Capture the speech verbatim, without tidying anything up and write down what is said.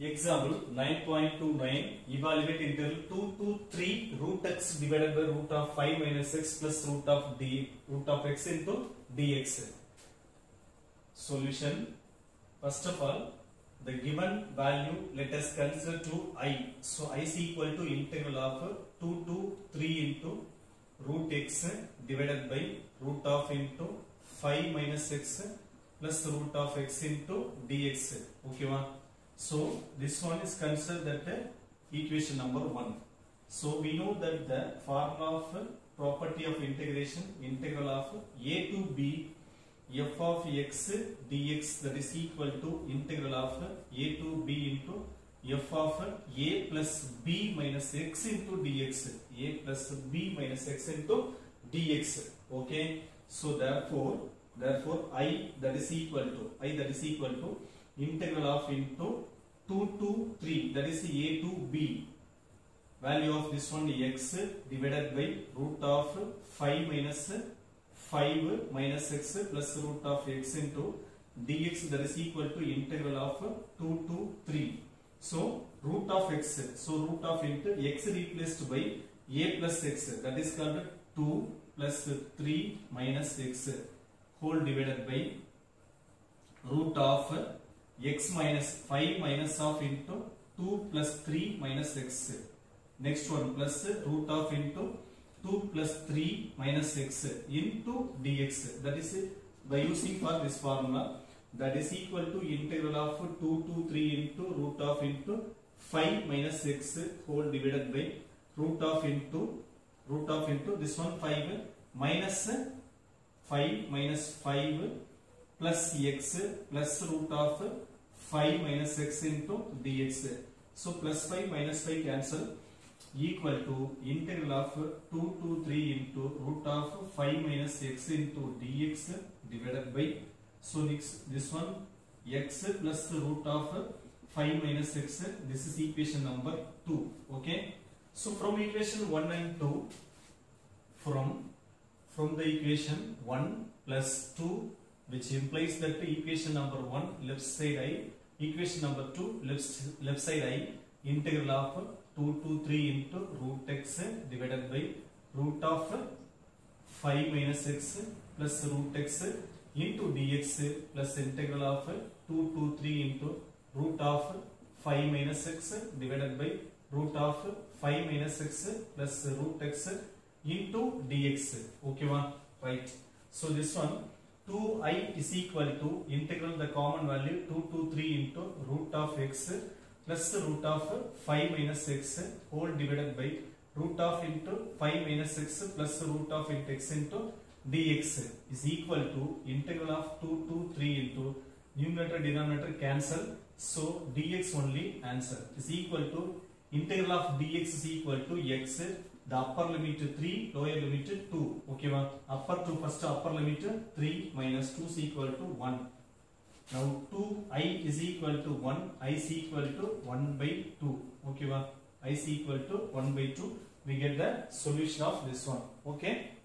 Example nine point two nine. Evaluate integral two to three root x divided by root of five minus x plus root of d root of x into dx. Solution. First of all, the given value let us consider to I. So I is equal to integral of two to three into root x divided by root of into five minus x plus root of x into dx. Okay, one. So this one is considered that uh, equation number one. So we know that the formula of uh, property of integration, integral of a to b f of x dx, that is equal to integral of uh, a to b into f of uh, a plus b minus x into dx, a plus b minus x into dx. Okay. So therefore, therefore I that is equal to I that is equal to integral of into two to three, that is a to b, value of this one x divided by root of five minus five minus x plus root of x into dx, that is equal to integral of two to three. So root of x, so root of into x replaced by a plus x, that is called two plus three minus x whole divided by root of x minus five minus of into two plus three minus x. Next one plus root of into two plus three minus x into dx. That is by using for this formula, that is equal to integral of two to three into root of into five minus x whole divided by root of into root of into this one five minus five minus five plus x plus root of five minus x into dx. So plus five minus five cancel, equal to integral of two to three into root of five minus x into dx divided by, so next this one x plus root of five minus x, this is equation number two. Okay. So from equation one and two, from from the equation one plus two, which implies that the equation number one left side I, equation number two left left side I, integral of two to three into root x divided by root of five minus x plus root x into dx plus integral of two to three into root of five minus x divided by root of five minus x plus root x into dx. Okay, one, right. So this one two I is equal to integral the common value two to three into root of x plus root of five minus x whole divided by root of into five minus x plus root of into x into dx is equal to integral of two to three into numerator denominator cancel, so dx only answer is equal to integral of dx is equal to x, the upper limit three, lower limit two. Okay, one. Upper to first upper limit three minus two is equal to one. Now two I is equal to one, I is equal to one by two. Okay, one. I is equal to one by two. We get the solution of this one. Okay.